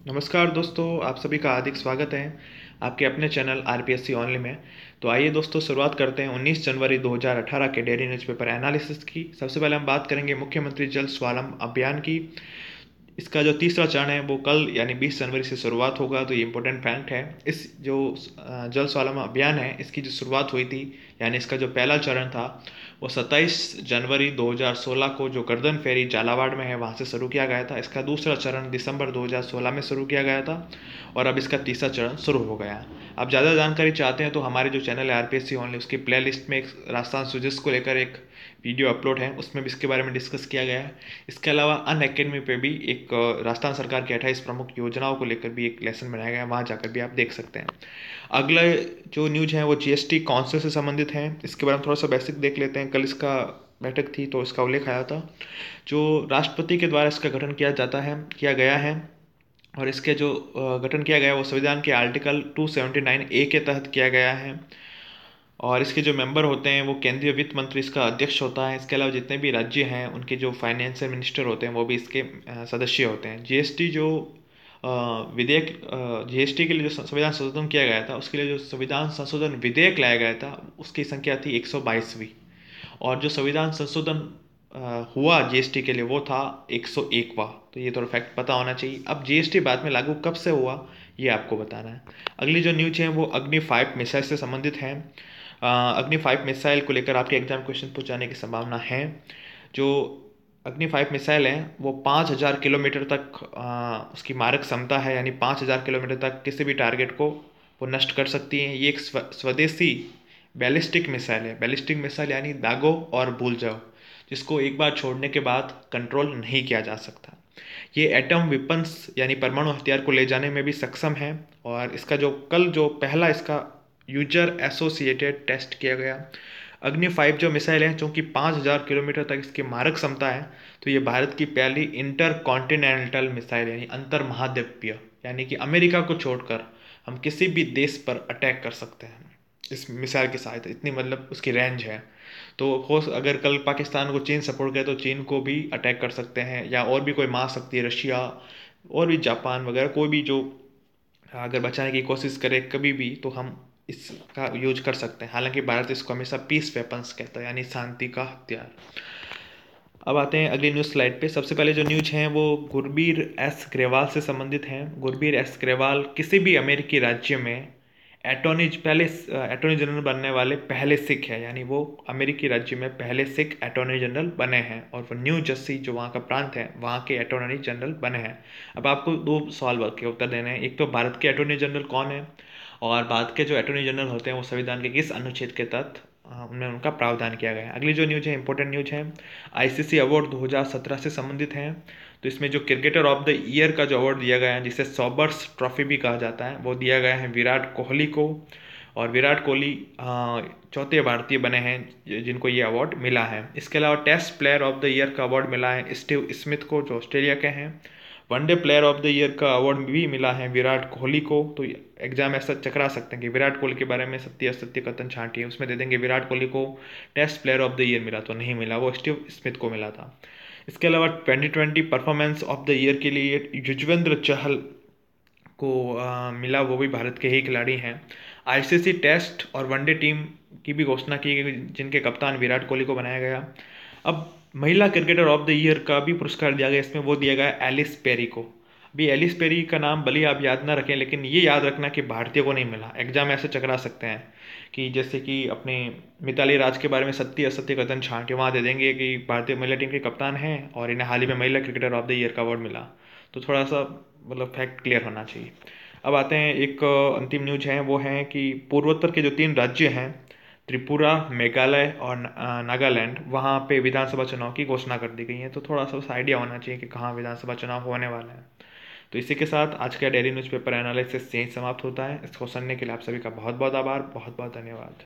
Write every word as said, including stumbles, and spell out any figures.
नमस्कार दोस्तों, आप सभी का हार्दिक स्वागत है आपके अपने चैनल आरपीएससी ऑनली में। तो आइए दोस्तों, शुरुआत करते हैं उन्नीस जनवरी दो हज़ार अठारह के डेली न्यूज़पेपर एनालिसिस की। सबसे पहले हम बात करेंगे मुख्यमंत्री जल स्वावलंबन अभियान की। इसका जो तीसरा चरण है वो कल यानी बीस जनवरी से शुरुआत होगा। तो ये इंपॉर्टेंट फैक्ट है। इस जो अ, जल स्वावलंबन अभियान है, इसकी जो शुरुआत हुई थी यानी इसका जो पहला चरण था वो सत्ताईस जनवरी दो हज़ार सोलह को जो गर्दन फेरी झालावाड़ में है वहाँ से शुरू किया गया था। इसका दूसरा चरण दिसंबर दो हज़ार सोलह में शुरू किया गया था और अब इसका तीसरा चरण शुरू हो गया है। आप ज़्यादा जानकारी चाहते हैं तो हमारे जो चैनल है आरपीएससी ऑनली, उसकी प्लेलिस्ट में एक राजस्थान सुजिस को लेकर एक वीडियो अपलोड है, उसमें भी इसके बारे में डिस्कस किया गया है। इसके अलावा अन अकेडमी पे भी एक अ, राजस्थान सरकार की अट्ठाईस प्रमुख योजनाओं को लेकर भी एक लेसन बनाया गया है, वहाँ जाकर भी आप देख सकते हैं। अगला जो न्यूज है वो जीएसटी काउंसिल से संबंधित है। इसके बारे में थोड़ा सा बेसिक देख लेते हैं। कल इसका बैठक थी तो इसका उल्लेख आया था। जो राष्ट्रपति के द्वारा इसका गठन किया जाता है किया गया है और इसके जो अ, गठन किया गया है वो संविधान के आर्टिकल दो सौ उन्यासी ए के तहत किया गया है। और इसके जो मेंबर होते हैं वो केंद्रीय वित्त मंत्री इसका अध्यक्ष होता है। इसके अलावा जितने भी राज्य हैं उनके जो फाइनेंशियल मिनिस्टर होते हैं वो भी इसके अ, सदस्य होते हैं। जीएसटी जो अ, विधेयक जीएसटी के लिए जो संविधान संशोधन किया गया था, उसके लिए जो संविधान संशोधन विधेयक लाया गया था उसकी संख्या थी एक सौ बाईसवीं। और जो संविधान संशोधन अ, हुआ जीएसटी के लिए वो था एक सौ एकवां। तो ये थोड़ा फैक्ट पता होना चाहिए। अब जीएसटी बाद में लागू कब से हुआ ये आपको बताना है। अगली जो न्यूज है वो अग्नि फाइव मिसाइल से संबंधित है। अ, अग्नि फाइव मिसाइल को लेकर आपके एग्जाम क्वेश्चन पूछ जाने की संभावना है। जो अग्नि फाइव मिसाइल है वो पाँच हज़ार किलोमीटर तक अ, उसकी मारक क्षमता है, यानी पाँच हज़ार किलोमीटर तक किसी भी टारगेट को वो नष्ट कर सकती है। ये एक स्व, स्वदेशी बैलिस्टिक मिसाइल है। बैलिस्टिक मिसाइल यानी दागो और भूल जाओ, जिसको एक बार छोड़ने के बाद कंट्रोल नहीं किया जा सकता। ये एटम वेपन्स यानी परमाणु हथियार को ले जाने में भी सक्षम है। और इसका जो कल जो पहला इसका यूजर एसोसिएटेड टेस्ट किया गया। अग्नि फाइव जो मिसाइल है, जो कि पाँच हज़ार किलोमीटर तक इसकी मारक क्षमता है, तो ये भारत की पहली इंटर कॉन्टिनेंटल मिसाइल यानी अंतर महाद्वीपीय, यानी कि अमेरिका को छोड़कर हम किसी भी देश पर अटैक कर सकते हैं इस मिसाइल की सहायता। इतनी मतलब उसकी रेंज है। तो हो अगर कल पाकिस्तान को चीन सपोर्ट करे तो चीन को भी अटैक कर सकते हैं, या और भी कोई महाशक्ति है, रशिया और भी जापान वगैरह, कोई भी जो अगर बचाने की कोशिश करे कभी भी तो हम इसका यूज कर सकते हैं। हालांकि भारत इसको हमेशा पीस वेपन्स कहता है, यानी शांति का हथियार। अब आते हैं अगली न्यूज़ स्लाइड पे। सबसे पहले जो न्यूज है वो गुरबीर एस ग्रेवाल से संबंधित है। गुरबीर एस ग्रेवाल किसी भी अमेरिकी राज्य में एटॉर्नी पहले एटॉर्नी जनरल बनने वाले पहले सिख है, यानी वो अमेरिकी राज्य में पहले सिख एटॉर्नी जनरल बने हैं। और वो न्यू जर्सी जो वहाँ का प्रांत है वहाँ के एटॉर्नी जनरल बने हैं। अब आपको दो सवाल के उत्तर देने हैं। एक तो भारत के एटॉर्नी जनरल कौन है, और भारत के जो अटॉर्नी जनरल होते हैं वो संविधान के किस अनुच्छेद के तहत अ, उनमें उनका प्रावधान किया गया है। अगली जो न्यूज है इंपॉर्टेंट न्यूज है, आईसीसी अवार्ड दो हज़ार सत्रह से संबंधित है। तो इसमें जो क्रिकेटर ऑफ द ईयर का जो अवार्ड दिया गया है, जिसे सॉबर्स ट्रॉफी भी कहा जाता है, वो दिया गया है विराट कोहली को। और विराट कोहली अ, चौथे भारतीय बने हैं जिनको ये अवार्ड मिला है। इसके अलावा test player of the year का अवार्ड मिला है स्टीव स्मिथ को, जो ऑस्ट्रेलिया के हैं। One day player of the year का अवार्ड भी मिला है विराट कोहली को। तो एग्जाम ऐसा चकरा सकते हैं कि विराट कोहली के बारे में सत्य असत्य कथन छांटिए, उसमें दे देंगे विराट कोहली को test player of the year मिला, तो नहीं मिला, वो स्टीव स्मिथ को मिला था। इसके अलावा twenty twenty performance of the year के लिए युजवेंद्र चहल को आ, मिला, वो भी भारत के ही खिलाड़ी हैं। आईसीसी टेस्ट और वनडे टीम की भी घोषणा की गई जिनके कप्तान विराट कोहली को बनाया गया। अब महिला क्रिकेटर ऑफ द ईयर का भी पुरस्कार दिया गया। इसमें वो दिया गया एलिस पेरी को। अभी एलिस पेरी का नाम भले आप याद ना रखें, लेकिन ये याद रखना कि भारतीय को नहीं मिला। एग्जाम ऐसे चकरा सकते हैं कि जैसे कि अपने मिताली राज के बारे में सत्य असत्य कथन छांट के वहाँ दे देंगे कि भारतीय महिला टीम के कप्तान हैं और इन्हें हाल ही में महिला क्रिकेटर ऑफ द ईयर का अवार्ड मिला। तो थोड़ा सा मतलब फैक्ट क्लियर होना चाहिए। अब आते हैं एक अ, अंतिम न्यूज है, वो है कि पूर्वोत्तर के जो तीन राज्य हैं त्रिपुरा, मेघालय और न- अ, नागालैंड, वहाँ पे विधानसभा चुनाव की घोषणा कर दी गई है। तो थोड़ा सा उस आइडिया होना चाहिए कि कहाँ विधानसभा चुनाव होने वाला है। तो इसी के साथ आज का डेली न्यूज़पेपर एनालिसिस यहीं समाप्त होता है। इसको सुनने के लिए आप सभी का बहुत बहुत आभार, बहुत बहुत धन्यवाद।